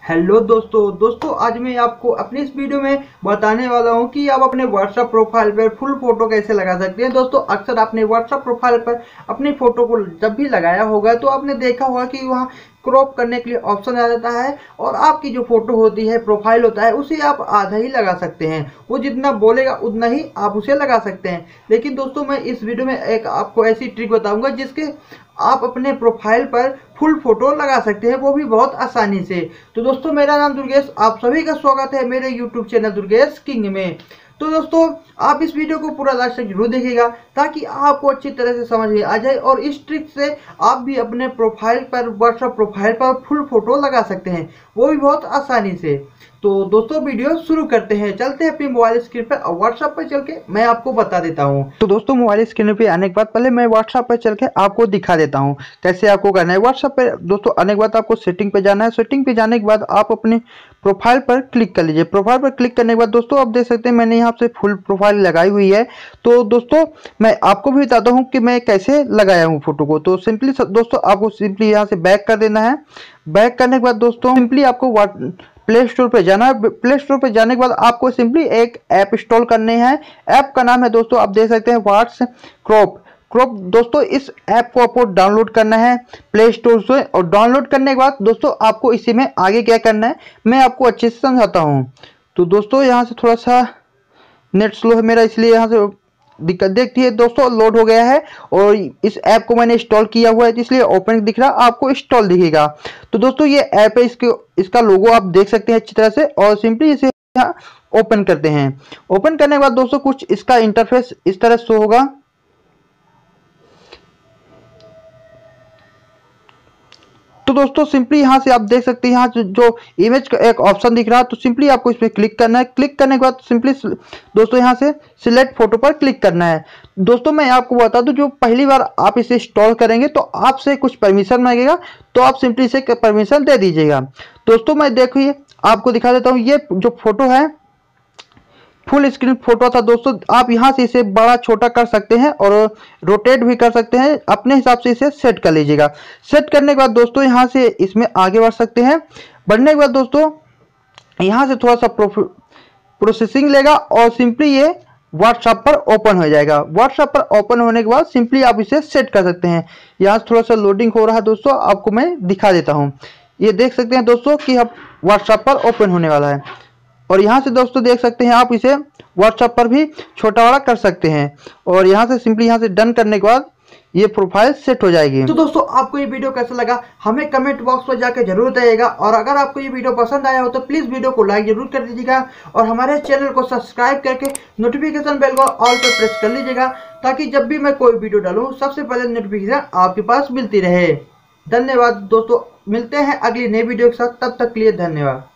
Hello दोस्तों आज मैं आपको अपनी इस वीडियो में बताने वाला हूं कि आप अपने व्हाट्सएप प्रोफाइल पर फुल फोटो कैसे लगा सकते हैं। दोस्तों अक्सर आपने व्हाट्सएप प्रोफाइल पर अपनी फोटो को जब भी लगाया होगा तो आपने देखा होगा कि वहां क्रॉप करने के लिए ऑप्शन आ जाता है और आपकी जो फोटो होती है, प्रोफाइल होता है, उसे आप आधा ही लगा सकते हैं। वो जितना बोलेगा उतना ही आप उसे लगा सकते हैं। लेकिन दोस्तों मैं इस वीडियो में एक आपको ऐसी ट्रिक बताऊंगा जिसके आप अपने प्रोफाइल पर फुल फोटो लगा सकते हैं, वो भी बहुत आसानी से। तो दोस्तों मेरा नाम दुर्गेश, आप सभी का स्वागत है मेरे यूट्यूब चैनल दुर्गेश किंग में। तो दोस्तों आप इस वीडियो को पूरा लास्ट तक जरूर देखिएगा ताकि आपको अच्छी तरह से समझ में आ जाए और इस ट्रिक से आप भी अपने प्रोफाइल पर, व्हाट्सएप प्रोफाइल पर फुल फोटो लगा सकते हैं, वो भी बहुत आसानी से। तो दोस्तों वीडियो शुरू करते हैं, चलते हैं अपनी मोबाइल स्क्रीन पर और व्हाट्सएप पर चल के मैं आपको बता देता हूं। तो दोस्तों मोबाइल स्क्रीन पे आने के बाद पहले मैं व्हाट्सएप पर चल के आपको दिखा देता हूं कैसे आपको करना है। व्हाट्सएप पे दोस्तों आने के बाद आपको सेटिंग पे जाना है। सेटिंग पे जाने के बाद आप अपने प्रोफाइल पर क्लिक कर लीजिए। प्रोफाइल पर क्लिक करने के बाद दोस्तों आप देख सकते हैं मैंने यहाँ से फुल प्रोफाइल लगाई हुई है। तो दोस्तों मैं आपको भी बताता हूँ कि मैं कैसे लगाया हूँ फोटो को। तो सिंपली दोस्तों आपको सिंपली यहाँ से बैक कर देना है। बैक करने के बाद दोस्तों सिंपली आपको प्ले स्टोर पे जाना है। प्ले स्टोर पे जाने के बाद आपको सिंपली एक ऐप इंस्टॉल करने हैं। ऐप का नाम है दोस्तों आप देख सकते हैं व्हाट्स क्रॉप। दोस्तों इस ऐप को आपको डाउनलोड करना है प्ले स्टोर से। और डाउनलोड करने के बाद दोस्तों आपको इसी में आगे क्या करना है मैं आपको अच्छे से समझाता हूँ। तो दोस्तों यहाँ से थोड़ा सा नेट स्लो है मेरा, इसलिए यहाँ से दिक्कत देखती है। दोस्तों लोड हो गया है और इस ऐप को मैंने इंस्टॉल किया हुआ है, इसलिए ओपन दिख रहा, आपको इंस्टॉल दिखेगा। तो दोस्तों ये ऐप है, इसका लोगो आप देख सकते हैं अच्छी तरह से। और सिंपली इसे यहाँ ओपन करते हैं। ओपन करने के बाद दोस्तों कुछ इसका इंटरफेस इस तरह शो होगा। तो दोस्तों सिंपली यहाँ से आप देख सकते हैं यहाँ जो इमेज का एक ऑप्शन दिख रहा है, तो सिंपली आपको इस पर क्लिक करना है। क्लिक करने के बाद सिंपली दोस्तों यहाँ से सिलेक्ट फोटो पर क्लिक करना है। दोस्तों मैं आपको बता दूं जो पहली बार आप इसे इंस्टॉल करेंगे तो आपसे कुछ परमिशन मांगेगा, तो आप सिंपली इसे परमिशन दे दीजिएगा। दोस्तों मैं देखिए आपको दिखा देता हूँ, ये जो फोटो है फुल स्क्रीन फोटो था दोस्तों। आप यहाँ से इसे बड़ा छोटा कर सकते हैं और रोटेट भी कर सकते हैं, अपने हिसाब से इसे सेट कर लीजिएगा। सेट करने के बाद दोस्तों यहाँ से इसमें आगे बढ़ सकते हैं। बढ़ने के बाद दोस्तों यहाँ से थोड़ा सा प्रोसेसिंग लेगा और सिंपली ये व्हाट्सएप पर ओपन हो जाएगा। व्हाट्सएप पर ओपन होने के बाद सिंपली आप इसे सेट कर सकते हैं। यहाँ से थोड़ा सा लोडिंग हो रहा है दोस्तों, आपको मैं दिखा देता हूँ। ये देख सकते हैं दोस्तों कि अब व्हाट्सएप पर ओपन होने वाला है। और यहाँ से दोस्तों देख सकते हैं आप इसे व्हाट्सएप पर भी छोटा बड़ा कर सकते हैं। और यहाँ से सिंपली यहाँ से डन करने के बाद ये प्रोफाइल सेट हो जाएगी। तो दोस्तों आपको ये वीडियो कैसा लगा हमें कमेंट बॉक्स में जाकर जरूर बताइएगा। और अगर आपको ये वीडियो पसंद आया हो तो प्लीज वीडियो को लाइक जरूर कर दीजिएगा और हमारे चैनल को सब्सक्राइब करके नोटिफिकेशन बेल को ऑल पर प्रेस कर लीजिएगा ताकि जब भी मैं कोई वीडियो डालूं सबसे पहले नोटिफिकेशन आपके पास मिलती रहे। धन्यवाद दोस्तों, मिलते हैं अगली नई वीडियो के साथ, तब तक के लिए धन्यवाद।